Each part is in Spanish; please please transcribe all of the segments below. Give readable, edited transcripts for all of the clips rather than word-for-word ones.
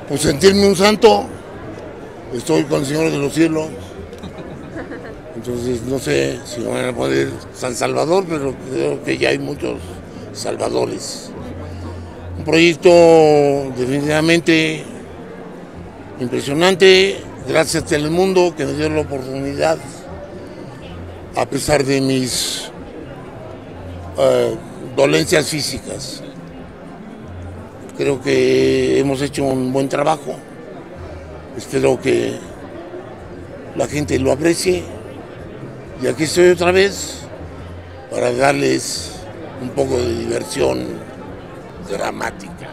Pues sentirme un santo, estoy con el Señor de los cielos, entonces no sé si van a poner San Salvador, pero creo que ya hay muchos salvadores. Un proyecto definitivamente impresionante, gracias a Telemundo que me dio la oportunidad, a pesar de mis dolencias físicas. Creo que hemos hecho un buen trabajo. Espero que la gente lo aprecie. Y aquí estoy otra vez para darles un poco de diversión dramática.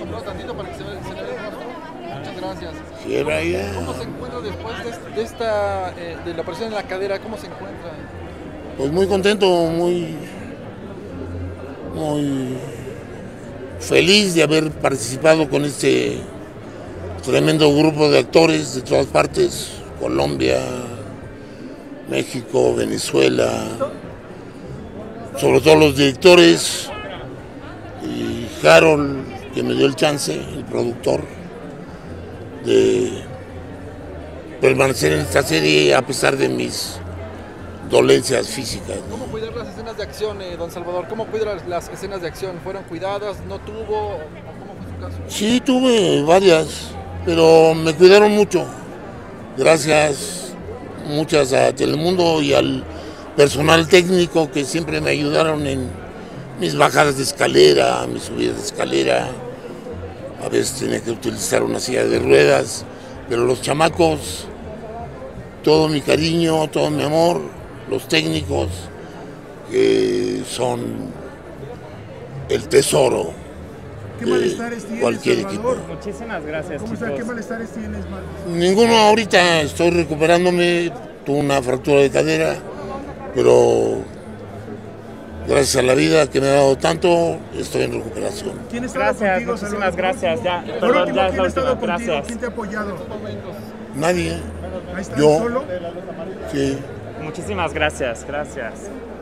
Muchas gracias. Yeah. ¿Cómo se encuentra después de la operación en la cadera? ¿Cómo se encuentra? Pues muy contento, muy feliz de haber participado con este tremendo grupo de actores de todas partes, Colombia, México, Venezuela, sobre todo los directores y Harold, que me dio el chance, el productor, de permanecer en esta serie a pesar de mis dolencias físicas. ¿Cómo cuidar las escenas de acción, don Salvador? ¿Cómo cuidar las escenas de acción? ¿Fueron cuidadas? ¿No tuvo? ¿Cómo fue su caso? Sí, tuve varias, pero me cuidaron mucho. Gracias muchas a Telemundo y al personal técnico que siempre me ayudaron en mis bajadas de escalera, mis subidas de escalera. A veces tenía que utilizar una silla de ruedas, pero los chamacos, todo mi cariño, todo mi amor, los técnicos, que son el tesoro de cualquier equipo. Muchísimas gracias, ¿Cómo está? chicos. ¿Qué malestares tienes, Marcos? Ninguno ahorita, estoy recuperándome, tuve una fractura de cadera, pero gracias a la vida que me ha dado tanto, estoy en recuperación. ¿Quién está Gracias, contigo, muchísimas Salvador? gracias. Ya, Por perdón, último, ya es ¿quién la ha estado última. contigo? Gracias. ¿Quién te ha apoyado? Nadie, ¿Ahí estás yo, solo? sí. Muchísimas gracias. Gracias.